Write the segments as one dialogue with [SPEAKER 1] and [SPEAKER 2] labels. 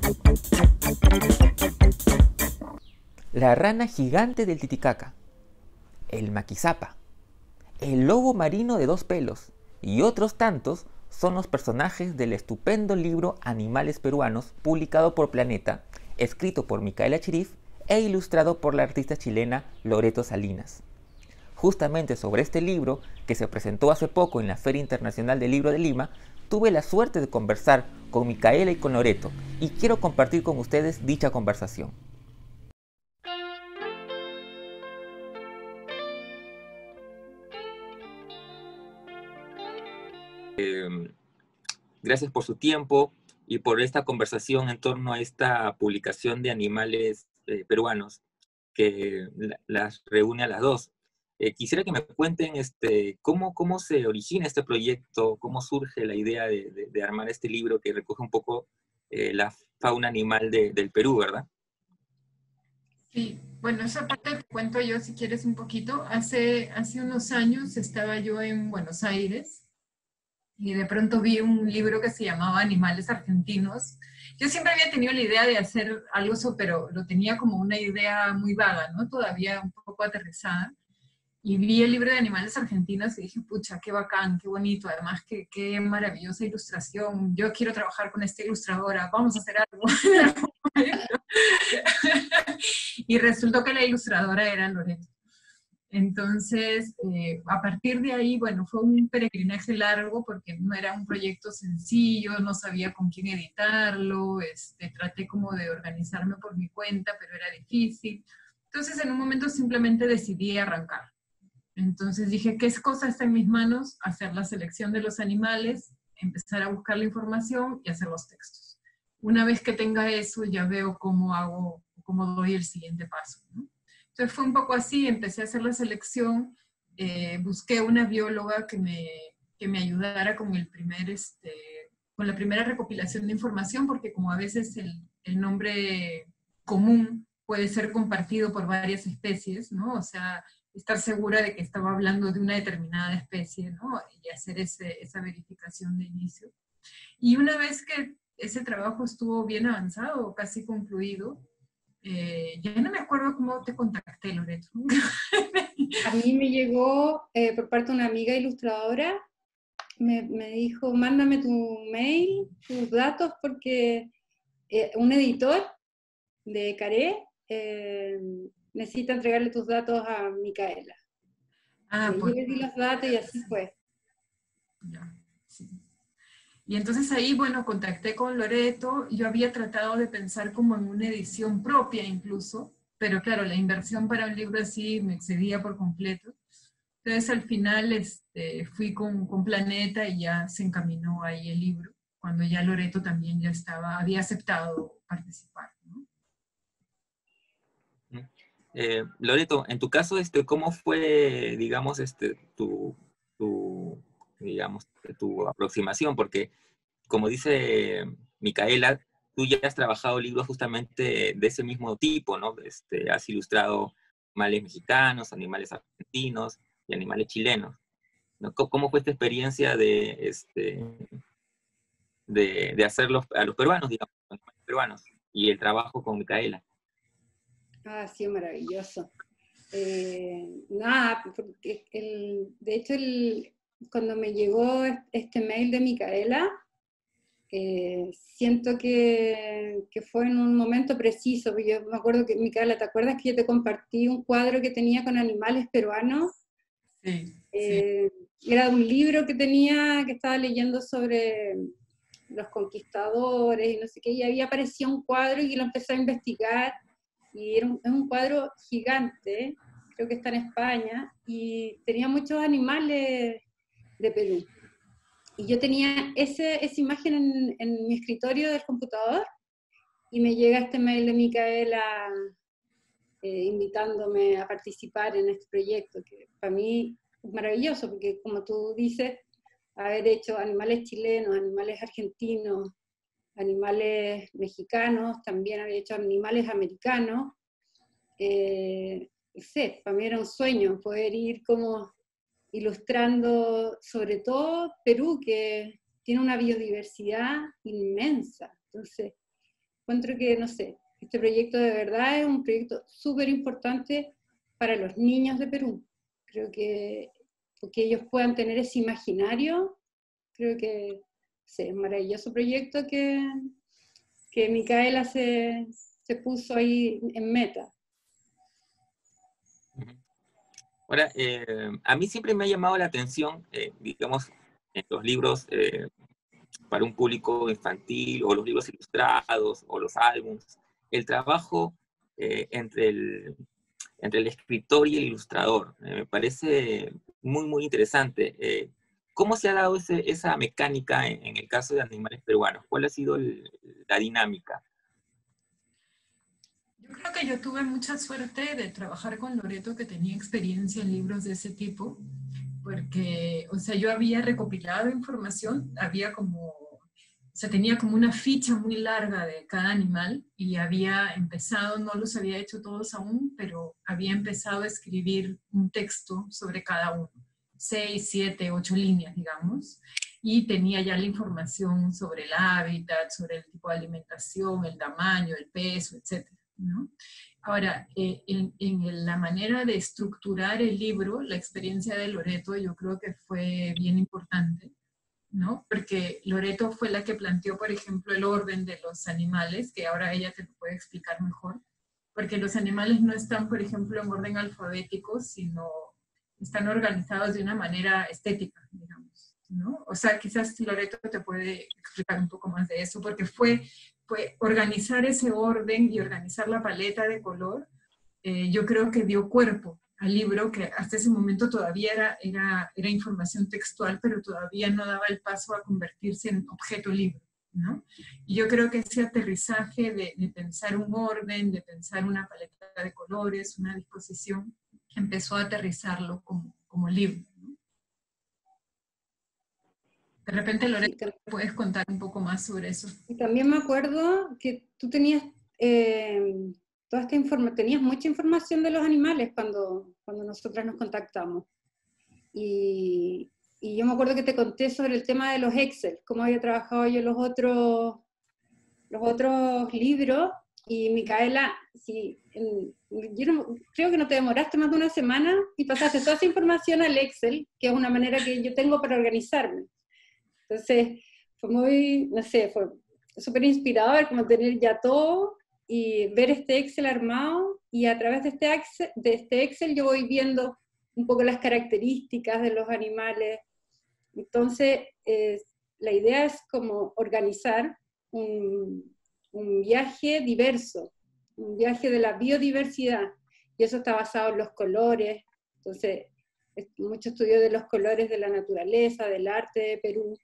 [SPEAKER 1] La rana gigante del Titicaca, el maquizapa, el lobo marino de 2 pelos y otros tantos son los personajes del estupendo libro Animales Peruanos, publicado por Planeta, escrito por Micaela Chirif e ilustrado por la artista chilena Loreto Salinas. Justamente sobre este libro, que se presentó hace poco en la Feria Internacional del Libro de Lima, tuve la suerte de conversar con Micaela y con Loreto, y quiero compartir con ustedes dicha conversación. Gracias por su tiempo y por esta conversación en torno a esta publicación de animales peruanos que las reúne a las dos. Quisiera que me cuenten cómo se origina este proyecto, cómo surge la idea de armar este libro que recoge un poco la fauna animal del Perú, ¿verdad?
[SPEAKER 2] Sí, bueno, esa parte te cuento yo si quieres un poquito. Hace unos años estaba yo en Buenos Aires y de pronto vi un libro que se llamaba Animales Argentinos. Yo siempre había tenido la idea de hacer algo eso, pero lo tenía como una idea muy vaga, ¿no? Todavía un poco aterrizada. Y vi el libro de Animales Argentinos y dije, pucha, qué bacán, qué bonito, además qué maravillosa ilustración. Yo quiero trabajar con esta ilustradora, vamos a hacer algo. Y resultó que la ilustradora era Loreto. Entonces, a partir de ahí, bueno, fue un peregrinaje largo porque no era un proyecto sencillo, no sabía con quién editarlo, traté como de organizarme por mi cuenta, pero era difícil. Entonces, en un momento simplemente decidí arrancar. Entonces dije, ¿qué cosa está en mis manos? Hacer la selección de los animales, empezar a buscar la información y hacer los textos. Una vez que tenga eso, ya veo cómo hago, cómo doy el siguiente paso, ¿no? Entonces fue un poco así, empecé a hacer la selección, busqué una bióloga que me ayudara con con la primera recopilación de información, porque como a veces el nombre común puede ser compartido por varias especies, ¿no? O sea, estar segura de que estaba hablando de una determinada especie, ¿no? Y hacer esa verificación de inicio. Y una vez que ese trabajo estuvo bien avanzado, casi concluido, ya no me acuerdo cómo te contacté, Loreto.
[SPEAKER 3] A mí me llegó por parte de una amiga ilustradora, me dijo, mándame tu mail, tus datos, porque un editor de Caré necesita entregarle tus datos a Micaela.
[SPEAKER 2] Ah,
[SPEAKER 3] Yo
[SPEAKER 2] pues.
[SPEAKER 3] le di los datos y así fue.
[SPEAKER 2] Ya, sí. Y entonces ahí, bueno, contacté con Loreto. Yo había tratado de pensar como en una edición propia incluso, pero claro, la inversión para un libro así me excedía por completo. Entonces al final fui con Planeta y ya se encaminó ahí el libro, cuando ya Loreto también ya había aceptado participar, ¿no?
[SPEAKER 1] Loreto, en tu caso, ¿cómo fue, digamos, digamos, tu aproximación? Porque, como dice Micaela, tú ya has trabajado libros justamente de ese mismo tipo, ¿no? Has ilustrado animales mexicanos, animales argentinos y animales chilenos, ¿no? ¿Cómo fue esta experiencia de hacerlos a los peruanos, digamos, los animales peruanos, y el trabajo con Micaela?
[SPEAKER 3] Ah, ha sido maravilloso. Nada, porque de hecho cuando me llegó este mail de Micaela, siento que fue en un momento preciso, porque yo me acuerdo que, Micaela, ¿te acuerdas que yo te compartí un cuadro que tenía con animales peruanos?
[SPEAKER 2] Sí, sí.
[SPEAKER 3] Era un libro que tenía, que estaba leyendo sobre los conquistadores y no sé qué, y había aparecido un cuadro y lo empecé a investigar, y es un cuadro gigante, creo que está en España, y tenía muchos animales de Perú. Y yo tenía esa imagen en mi escritorio del computador, y me llega este mail de Micaela invitándome a participar en este proyecto, que para mí es maravilloso, porque como tú dices, haber hecho animales chilenos, animales argentinos, animales mexicanos, también había hecho animales americanos, no sé, para mí era un sueño poder ir como ilustrando, sobre todo Perú, que tiene una biodiversidad inmensa. Entonces, encuentro que, no sé, este proyecto de verdad es un proyecto súper importante para los niños de Perú. Creo que ellos puedan tener ese imaginario, creo que sí, es un maravilloso proyecto que Micaela se puso ahí en meta.
[SPEAKER 1] Ahora, a mí siempre me ha llamado la atención, digamos, en los libros para un público infantil, o los libros ilustrados, o los álbums, el trabajo entre el escritor y el ilustrador. Me parece muy, muy interesante. ¿Cómo se ha dado esa mecánica en el caso de Animales Peruanos? ¿Cuál ha sido la dinámica?
[SPEAKER 2] Yo creo que yo tuve mucha suerte de trabajar con Loreto, que tenía experiencia en libros de ese tipo, porque, o sea, yo había recopilado información, tenía como una ficha muy larga de cada animal y había empezado, no los había hecho todos aún, pero había empezado a escribir un texto sobre cada uno, 6, 7, 8 líneas, digamos, y tenía ya la información sobre el hábitat, sobre el tipo de alimentación, el tamaño, el peso, etc., ¿no? Ahora, en la manera de estructurar el libro, la experiencia de Loreto yo creo que fue bien importante, ¿no? Porque Loreto fue la que planteó, por ejemplo, el orden de los animales, que ahora ella te lo puede explicar mejor, porque los animales no están, por ejemplo, en orden alfabético, sino están organizados de una manera estética, digamos, ¿no? O sea, quizás Loreto te puede explicar un poco más de eso, porque fue organizar ese orden y organizar la paleta de color, yo creo que dio cuerpo al libro, que hasta ese momento todavía era información textual, pero todavía no daba el paso a convertirse en objeto libro, ¿no? Y yo creo que ese aterrizaje de pensar un orden, de pensar una paleta de colores, una disposición, empezó a aterrizarlo como libro, ¿no? De repente, Lorena,
[SPEAKER 3] Sí,
[SPEAKER 2] ¿puedes contar un poco más sobre eso?
[SPEAKER 3] y también me acuerdo que tú tenías toda esta tenías mucha información de los animales cuando nosotras nos contactamos. Y yo me acuerdo que te conté sobre el tema de los Excel, cómo había trabajado yo los otros libros, y Micaela, sí, creo que no te demoraste más de una semana y pasaste toda esa información al Excel, que es una manera que yo tengo para organizarme. Entonces, fue muy, no sé, fue súper inspirador como tener ya todo y ver este Excel armado, y a través de este Excel yo voy viendo un poco las características de los animales. Entonces, la idea es como organizar un viaje diverso, un viaje de la biodiversidad, y eso está basado en los colores. Entonces, mucho estudio de los colores de la naturaleza, del arte de Perú.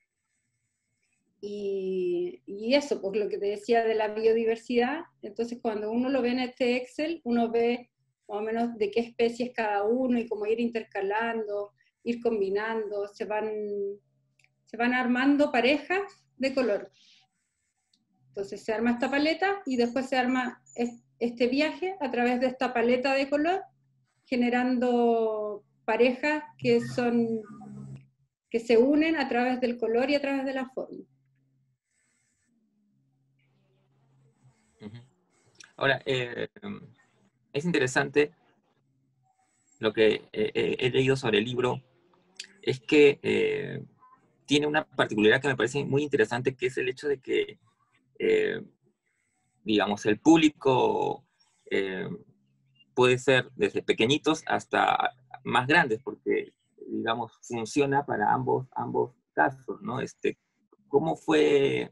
[SPEAKER 3] Y eso, pues lo que te decía de la biodiversidad. Entonces, cuando uno lo ve en este Excel, uno ve más o menos de qué especie es cada uno y cómo ir intercalando, ir combinando, se van armando parejas de color. Entonces se arma esta paleta y después se arma este viaje a través de esta paleta de color, generando parejas que se unen a través del color y a través de la forma.
[SPEAKER 1] Ahora, es interesante lo que he leído sobre el libro, es que tiene una particularidad que me parece muy interesante, que es el hecho de que, digamos, el público puede ser desde pequeñitos hasta más grandes, porque, digamos, funciona para ambos casos, ¿no? ¿Cómo fue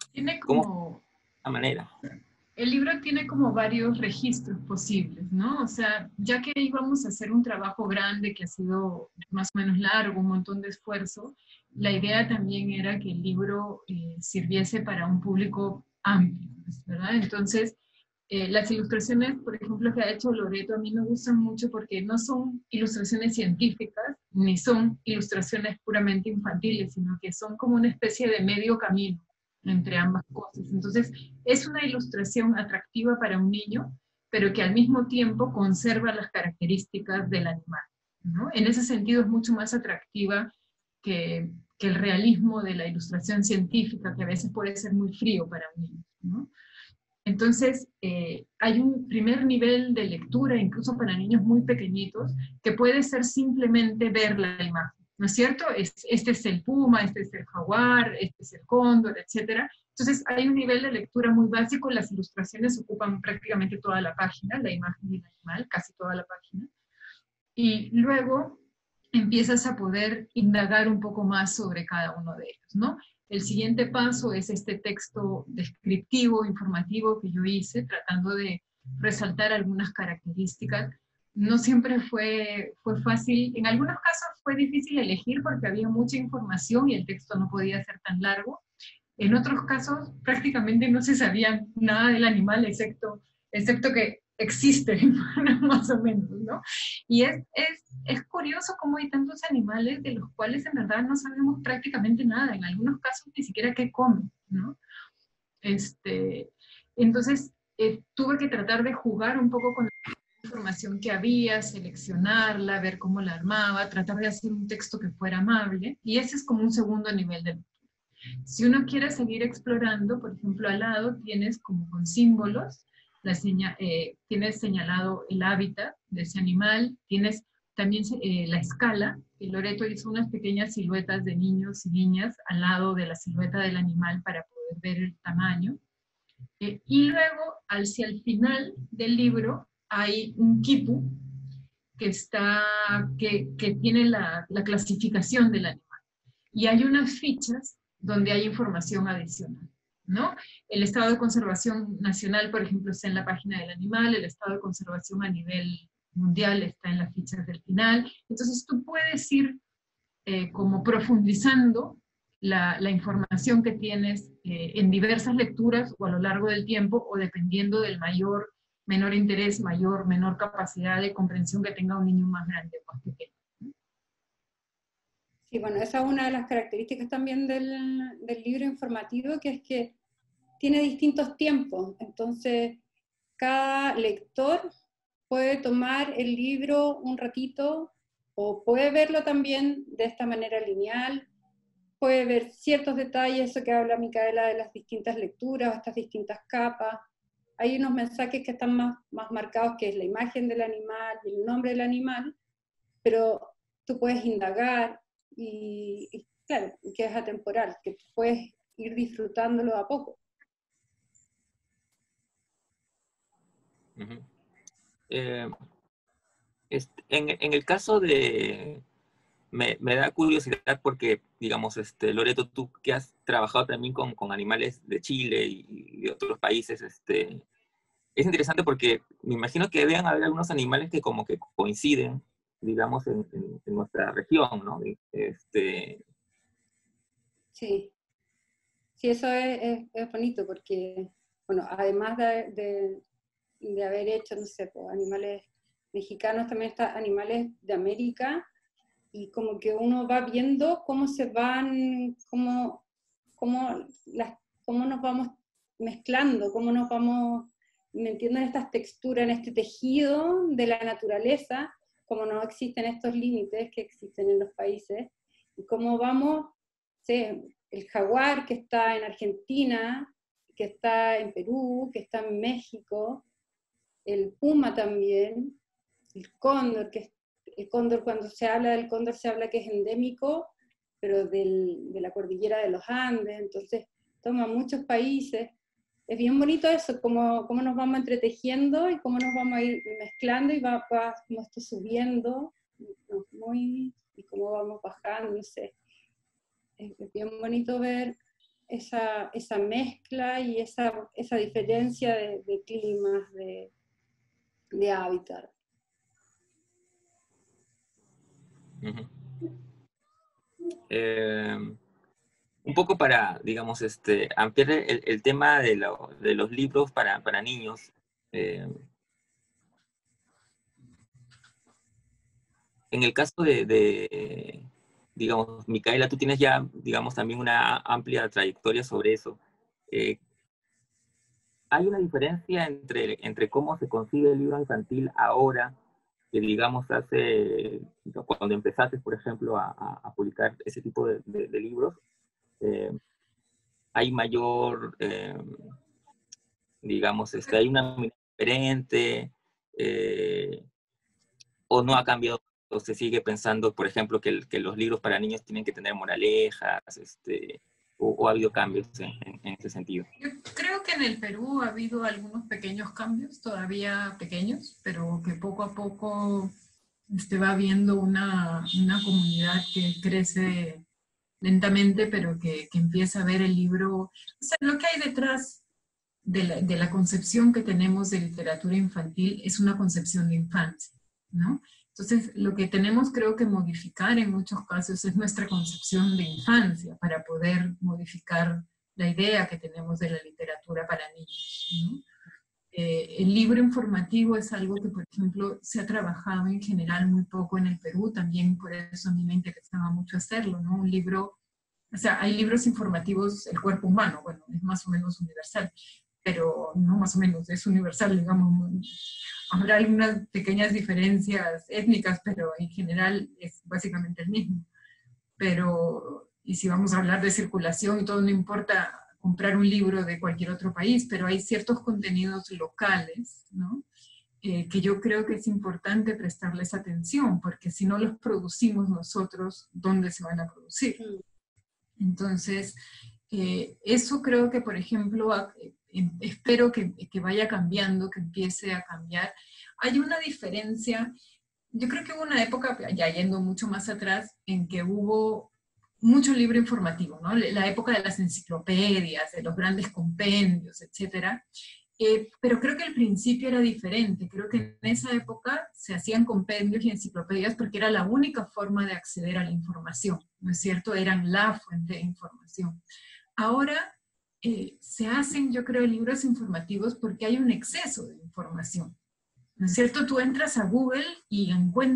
[SPEAKER 1] la manera?
[SPEAKER 2] El libro tiene como varios registros posibles, ¿no? O sea, ya que íbamos a hacer un trabajo grande que ha sido más o menos largo, un montón de esfuerzo, la idea también era que el libro sirviese para un público amplio, ¿verdad? Entonces, las ilustraciones, por ejemplo, que ha hecho Loreto, a mí me gustan mucho porque no son ilustraciones científicas, ni son ilustraciones puramente infantiles, sino que son como una especie de medio camino entre ambas cosas. Entonces, es una ilustración atractiva para un niño, pero que al mismo tiempo conserva las características del animal, ¿no? En ese sentido es mucho más atractiva que el realismo de la ilustración científica, que a veces puede ser muy frío para un niño, ¿no? Entonces, hay un primer nivel de lectura, incluso para niños muy pequeñitos, que puede ser simplemente ver la imagen, ¿no es cierto? Este es el puma, este es el jaguar, este es el cóndor, etc. Entonces, hay un nivel de lectura muy básico, las ilustraciones ocupan prácticamente toda la página, la imagen del animal, casi toda la página. Y luego empiezas a poder indagar un poco más sobre cada uno de ellos, ¿no? El siguiente paso es este texto descriptivo, informativo que yo hice, tratando de resaltar algunas características. No siempre fue fácil, en algunos casos fue difícil elegir porque había mucha información y el texto no podía ser tan largo. En otros casos prácticamente no se sabía nada del animal excepto que existe, más o menos, ¿no? Y es curioso cómo hay tantos animales de los cuales en verdad no sabemos prácticamente nada, en algunos casos ni siquiera qué comen, ¿no? Entonces, tuve que tratar de jugar un poco con la información que había, seleccionarla, ver cómo la armaba, tratar de hacer un texto que fuera amable, y ese es como un segundo nivel de lectura. Si uno quiere seguir explorando, por ejemplo, al lado tienes como con símbolos, tienes señalado el hábitat de ese animal, tienes también la escala, que Loreto hizo unas pequeñas siluetas de niños y niñas al lado de la silueta del animal para poder ver el tamaño. Y luego, hacia el final del libro, hay un quipu que tiene la clasificación del animal. Y hay unas fichas donde hay información adicional, ¿no? El estado de conservación nacional, por ejemplo, está en la página del animal, el estado de conservación a nivel mundial está en las fichas del final. Entonces tú puedes ir como profundizando la información que tienes en diversas lecturas o a lo largo del tiempo, o dependiendo del menor interés, menor capacidad de comprensión que tenga un niño más grande o más pequeño.
[SPEAKER 3] Sí, bueno, esa es una de las características también del libro informativo, que es que tiene distintos tiempos. Entonces, cada lector puede tomar el libro un ratito o puede verlo también de esta manera lineal, puede ver ciertos detalles, eso que habla Micaela de las distintas lecturas, estas distintas capas. Hay unos mensajes que están más marcados, que es la imagen del animal y el nombre del animal, pero tú puedes indagar y claro, que es atemporal, que tú puedes ir disfrutándolo a poco.
[SPEAKER 1] Uh-huh. En el caso de... Me da curiosidad porque, digamos, Loreto, tú que has trabajado también con animales de Chile y de otros países, es interesante porque me imagino que deben haber algunos animales que como que coinciden, digamos, en nuestra región, ¿no?
[SPEAKER 3] Sí, sí, eso es bonito porque, bueno, además de haber hecho, no sé, pues, animales mexicanos, también está animales de América, y como que uno va viendo cómo se van, cómo nos vamos mezclando, cómo nos vamos metiendo en estas texturas, en este tejido de la naturaleza, como no existen estos límites que existen en los países, y cómo vamos, sí, el jaguar que está en Argentina, que está en Perú, que está en México, el puma también, el cóndor, el cóndor, cuando se habla del cóndor se habla que es endémico, pero de la cordillera de los Andes, entonces toma muchos países. Es bien bonito eso, cómo nos vamos entretejiendo y cómo nos vamos a ir mezclando y va como esto subiendo, y cómo vamos bajando, no sé. Es bien bonito ver esa mezcla y esa diferencia de climas, de hábitat.
[SPEAKER 1] Uh-huh. Un poco para, digamos, ampliar el tema de los libros para niños. En el caso digamos, Micaela, tú tienes ya, digamos, también una amplia trayectoria sobre eso. ¿Hay una diferencia entre cómo se consigue el libro infantil ahora, que digamos cuando empezaste, por ejemplo, a publicar ese tipo de libros? ¿Hay mayor, digamos, hay una mirada diferente, o no ha cambiado, o se sigue pensando, por ejemplo, que los libros para niños tienen que tener moralejas, o ha habido cambios en ese sentido.
[SPEAKER 2] Yo creo que en el Perú ha habido algunos pequeños cambios, todavía pequeños, pero que poco a poco va habiendo una comunidad que crece lentamente, pero que empieza a ver el libro, o sea, lo que hay detrás de la concepción que tenemos de literatura infantil es una concepción de infancia, ¿no? Entonces, lo que tenemos creo que modificar en muchos casos es nuestra concepción de infancia para poder modificar la idea que tenemos de la literatura para niños, ¿no? El libro informativo es algo que, por ejemplo, se ha trabajado en general muy poco en el Perú, también por eso a mí me interesaba mucho hacerlo, ¿no? Un libro, o sea, hay libros informativos, el cuerpo humano, bueno, es más o menos universal, pero no más o menos, es universal, digamos. Habrá algunas pequeñas diferencias étnicas, pero en general es básicamente el mismo. Pero, y si vamos a hablar de circulación y todo, no importa comprar un libro de cualquier otro país, pero hay ciertos contenidos locales, ¿no? Que yo creo que es importante prestarles atención, porque si no los producimos nosotros, ¿dónde se van a producir? Entonces, eso creo que, por ejemplo, espero que vaya cambiando, que empiece a cambiar. Hay una diferencia, yo creo que hubo una época, ya yendo mucho más atrás, en que hubo mucho libro informativo, ¿no? La época de las enciclopedias, de los grandes compendios, etcétera. Pero creo que al principio era diferente. Creo que en esa época se hacían compendios y enciclopedias porque era la única forma de acceder a la información, ¿no es cierto? Eran la fuente de información. Ahora se hacen, yo creo, libros informativos porque hay un exceso de información, ¿no es cierto? Tú entras a Google y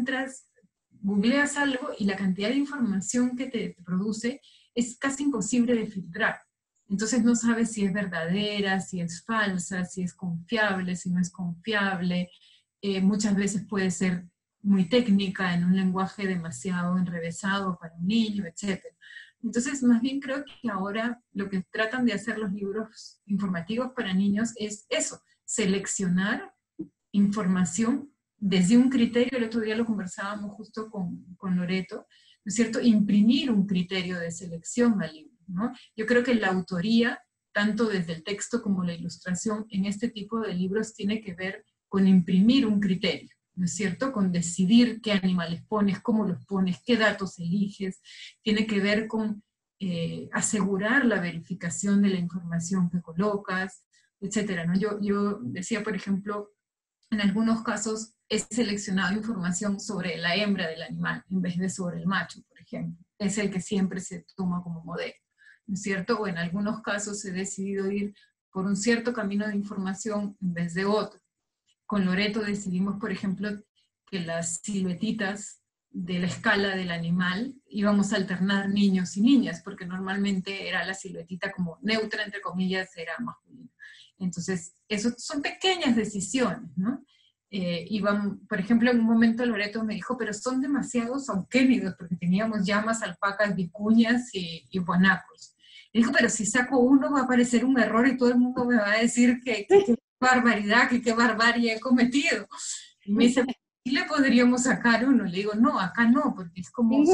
[SPEAKER 2] googleas algo y la cantidad de información que te produce es casi imposible de filtrar. Entonces no sabes si es verdadera, si es falsa, si es confiable, si no es confiable. Muchas veces puede ser muy técnica, en un lenguaje demasiado enrevesado para un niño, etc. Entonces, más bien creo que ahora lo que tratan de hacer los libros informativos para niños es eso, seleccionar información desde un criterio. El otro día lo conversábamos justo con Loreto, ¿no es cierto? Imprimir un criterio de selección al libro, ¿no? Yo creo que la autoría, tanto desde el texto como la ilustración, en este tipo de libros tiene que ver con imprimir un criterio, ¿no es cierto? Con decidir qué animales pones, cómo los pones, qué datos eliges, tiene que ver con asegurar la verificación de la información que colocas, etcétera, ¿no? Yo decía, por ejemplo, en algunos casos he seleccionado información sobre la hembra del animal en vez de sobre el macho, por ejemplo. Es el que siempre se toma como modelo, ¿no es cierto? O en algunos casos he decidido ir por un cierto camino de información en vez de otro. Con Loreto decidimos, por ejemplo, que las siluetitas de la escala del animal íbamos a alternar niños y niñas, porque normalmente era la siluetita como neutra, entre comillas, era masculina. Entonces, eso son pequeñas decisiones, ¿no? Por ejemplo, en un momento Loreto me dijo, pero son demasiados auquénidos, porque teníamos llamas, alpacas, vicuñas y guanacos. Y dijo, pero si saco uno va a aparecer un error y todo el mundo me va a decir que qué barbaridad, que qué barbarie he cometido. Y me dice, ¿y le podríamos sacar uno? Le digo, no, acá no, porque es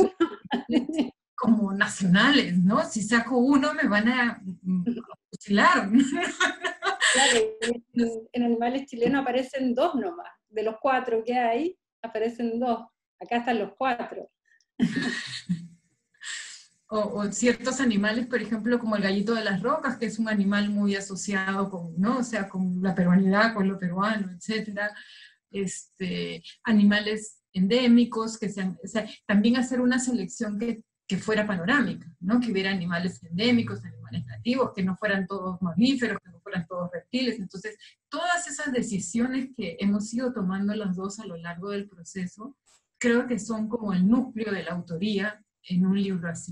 [SPEAKER 2] como nacionales, ¿no? Si saco uno me van a fusilar.
[SPEAKER 3] Claro, en animales chilenos aparecen dos nomás. De los 4 que hay, aparecen 2. Acá están los 4.
[SPEAKER 2] O ciertos animales, por ejemplo, como el gallito de las rocas, que es un animal muy asociado con, ¿no? O sea, con la peruanidad, con lo peruano, etcétera. Animales endémicos, o sea, también hacer una selección que fuera panorámica, ¿no? Que hubiera animales endémicos, animales nativos, que no fueran todos mamíferos, que no fueran todos reptiles. Entonces, todas esas decisiones que hemos ido tomando las dos a lo largo del proceso, creo que son como el núcleo de la autoría en un libro así.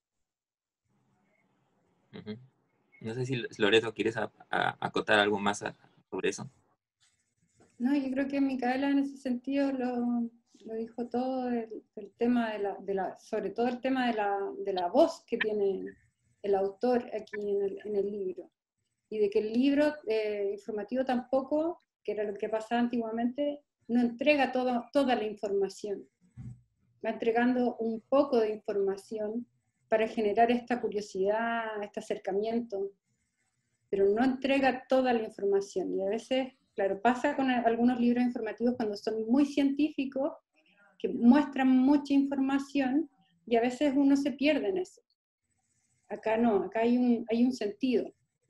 [SPEAKER 1] No sé si Loreto quieres acotar algo más sobre eso.
[SPEAKER 3] No, yo creo que Micaela en ese sentido lo dijo todo, el tema sobre todo el tema de la voz que tiene el autor aquí en el libro. y de que el libro informativo tampoco, que era lo que pasaba antiguamente, no entrega toda la información. Va entregando un poco de información para generar esta curiosidad, este acercamiento, pero no entrega toda la información. Y a veces, claro, pasa con algunos libros informativos cuando son muy científicos, que muestran mucha información, y a veces uno se pierde en eso. Acá no, acá hay un sentido.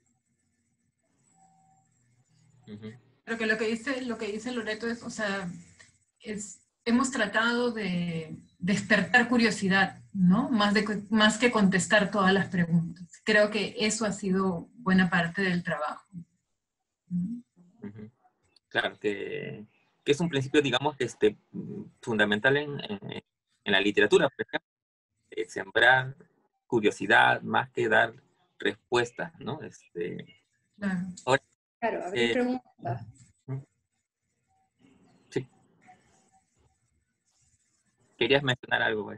[SPEAKER 2] Creo que lo que dice Loreto es, o sea, hemos tratado de despertar curiosidad, ¿no? Más que contestar todas las preguntas. Creo que eso ha sido buena parte del trabajo.
[SPEAKER 1] Claro, que es un principio, digamos, fundamental en la literatura, por ejemplo, sembrar curiosidad más que dar respuestas, ¿no?
[SPEAKER 2] Claro.
[SPEAKER 1] Ahora,
[SPEAKER 3] Claro, abrir preguntas.
[SPEAKER 1] Sí. Querías mencionar algo,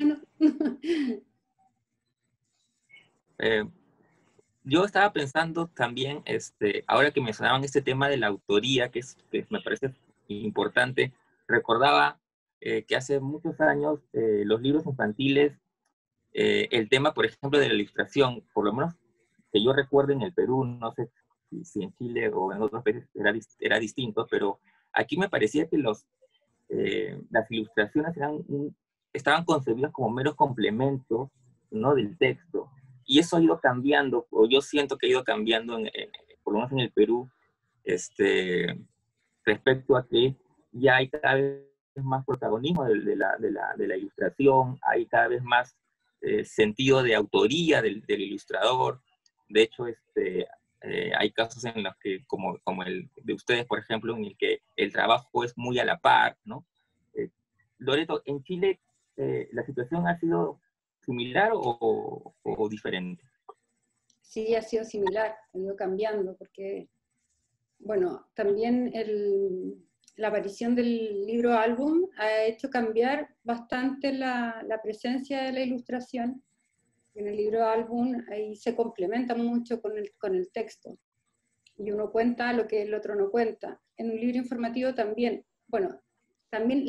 [SPEAKER 1] yo estaba pensando también, ahora que mencionaban este tema de la autoría, que me parece importante, recordaba que hace muchos años los libros infantiles, el tema, por ejemplo, de la ilustración, por lo menos que yo recuerdo en el Perú, no sé si en Chile o en otros países era distinto, pero aquí me parecía que las ilustraciones estaban concebidas como meros complementos, ¿no?, del texto. Y eso ha ido cambiando, o yo siento que ha ido cambiando, por lo menos en el Perú, respecto a que ya hay cada vez más protagonismo de la ilustración, hay cada vez más sentido de autoría del ilustrador. De hecho, hay casos en los que, como el de ustedes, por ejemplo, en el que el trabajo es muy a la par, ¿no? Loreto, ¿en Chile la situación ha sido similar o diferente?
[SPEAKER 3] Sí, ha sido similar, ha ido cambiando, porque, bueno, también la aparición del libro álbum ha hecho cambiar bastante la presencia de la ilustración. En el libro álbum ahí se complementa mucho con el texto, y uno cuenta lo que el otro no cuenta. En un libro informativo también, bueno, también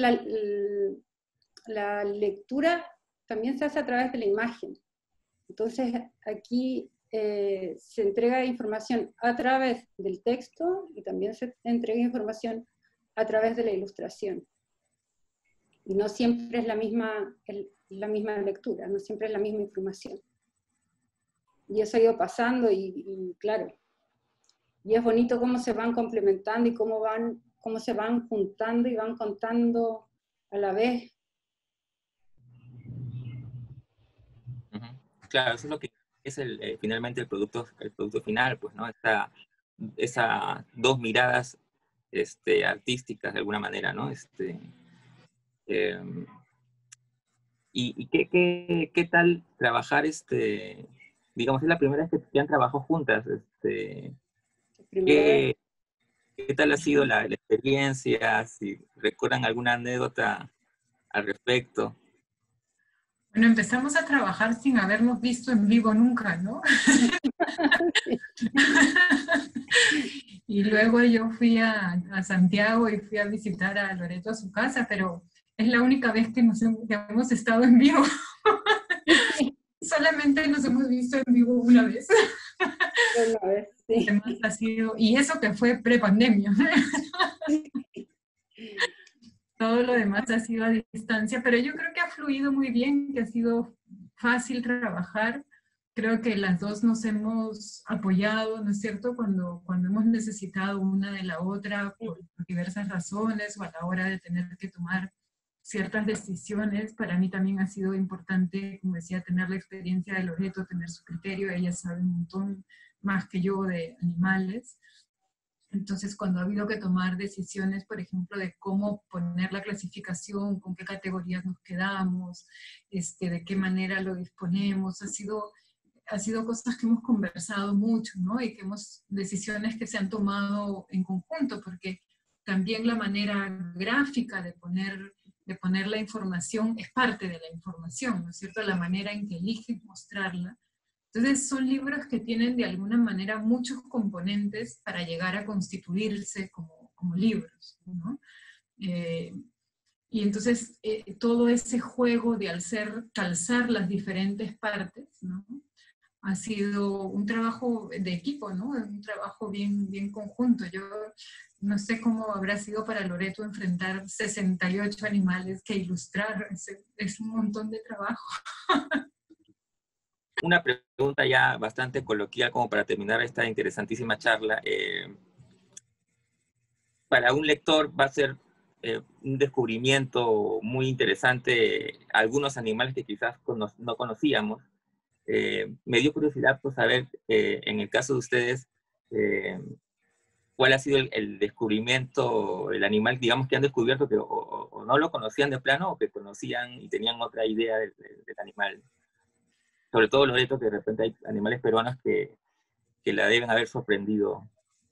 [SPEAKER 3] la lectura también se hace a través de la imagen. Entonces aquí se entrega información a través del texto y también se entrega información a través de la ilustración. Y no siempre es la misma lectura, no siempre es la misma información. Y eso ha ido pasando y claro, y es bonito cómo se van complementando y cómo se van juntando y van contando a la vez.
[SPEAKER 1] Claro, eso es lo que es finalmente el producto final, pues, ¿no? Esas dos miradas artísticas de alguna manera, ¿no? ¿Y qué tal trabajar, digamos, es la primera vez que han trabajado juntas? ¿Qué tal ha sido la experiencia? Si recuerdan alguna anécdota al respecto.
[SPEAKER 2] Bueno, empezamos a trabajar sin habernos visto en vivo nunca, ¿no? Y luego yo fui a Santiago y fui a visitar a Loreto a su casa, pero es la única vez que hemos estado en vivo. Solamente nos hemos visto en vivo una vez.
[SPEAKER 3] Una vez, sí.
[SPEAKER 2] Además ha sido, y eso que fue pre-pandemia. Todo lo demás ha sido a distancia, pero yo creo que ha fluido muy bien, que ha sido fácil trabajar. Creo que las dos nos hemos apoyado, ¿no es cierto?, cuando hemos necesitado una de la otra por diversas razones o a la hora de tener que tomar ciertas decisiones. Para mí también ha sido importante, como decía, tener la experiencia de Loreto, tener su criterio. Ella sabe un montón más que yo de animales. Entonces, cuando ha habido que tomar decisiones, por ejemplo, de cómo poner la clasificación, con qué categorías nos quedamos, de qué manera lo disponemos, ha sido cosas que hemos conversado mucho, ¿no? Y decisiones que se han tomado en conjunto, porque también la manera gráfica de poner la información es parte de la información, ¿no es cierto? La manera en que eliges mostrarla Entonces son libros que tienen de alguna manera muchos componentes para llegar a constituirse como libros, ¿no? Y entonces todo ese juego de calzar las diferentes partes, ¿no? Ha sido un trabajo de equipo, ¿no? Un trabajo bien, bien conjunto. Yo no sé cómo habrá sido para Loreto enfrentar 68 animales que ilustrar. Es un montón de trabajo.
[SPEAKER 1] Una pregunta ya bastante coloquial como para terminar esta interesantísima charla. Para un lector va a ser un descubrimiento muy interesante algunos animales que quizás no conocíamos. Me dio curiosidad por saber, en el caso de ustedes, cuál ha sido el descubrimiento, el animal, digamos, que han descubierto que o no lo conocían de plano o que conocían y tenían otra idea del animal. Sobre todo Loreto, que de repente hay animales peruanos que la deben haber sorprendido.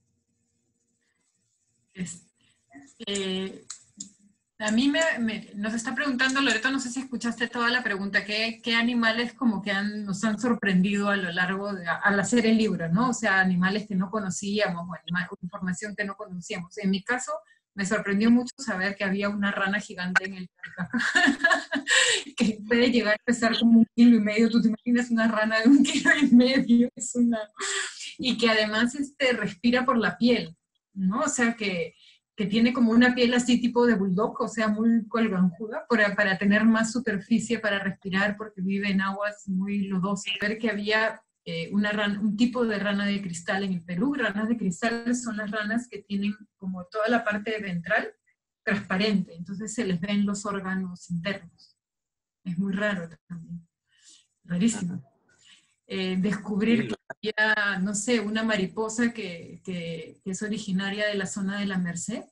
[SPEAKER 2] A mí nos está preguntando Loreto, no sé si escuchaste toda la pregunta, ¿qué animales como que nos han sorprendido a lo largo al hacer el libro, ¿no? O sea, animales que no conocíamos, o información que no conocíamos. En mi caso, me sorprendió mucho saber que había una rana gigante en el Titicaca, que puede llegar a pesar como 1,5 kilos. Tú te imaginas una rana de 1,5 kilos, y que además respira por la piel, ¿no? O sea, que tiene como una piel así tipo de bulldog, o sea, muy colganjuda, para tener más superficie para respirar, porque vive en aguas muy lodosas. Ver que había un tipo de rana de cristal en el Perú. Ranas de cristal son las ranas que tienen como toda la parte ventral transparente, entonces se les ven los órganos internos. Es muy raro también, rarísimo. Descubrir que había, no sé, una mariposa que es originaria de la zona de la Merced,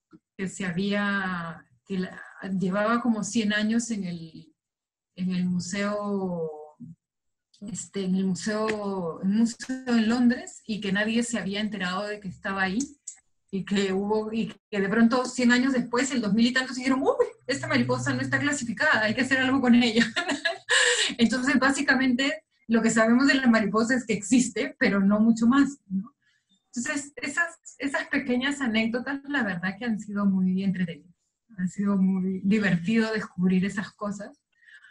[SPEAKER 2] llevaba como 100 años en el museo, en un museo en Londres, y que nadie se había enterado de que estaba ahí, y que de pronto 100 años después, el 2000 y tantos, dijeron, uy, esta mariposa no está clasificada, hay que hacer algo con ella. Entonces, básicamente, lo que sabemos de la mariposa es que existe, pero no mucho más, ¿no? Entonces, esas pequeñas anécdotas, la verdad que han sido muy entretenidas. Han sido muy divertido descubrir esas cosas.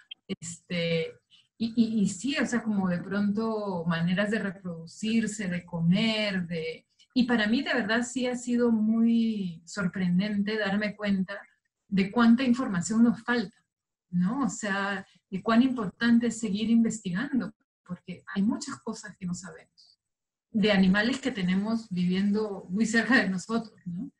[SPEAKER 2] Y sí, o sea, como de pronto maneras de reproducirse, de comer, y para mí de verdad sí ha sido muy sorprendente darme cuenta de cuánta información nos falta, ¿no? O sea, de cuán importante es seguir investigando, porque hay muchas cosas que no sabemos, de animales que tenemos viviendo muy cerca de nosotros, ¿no?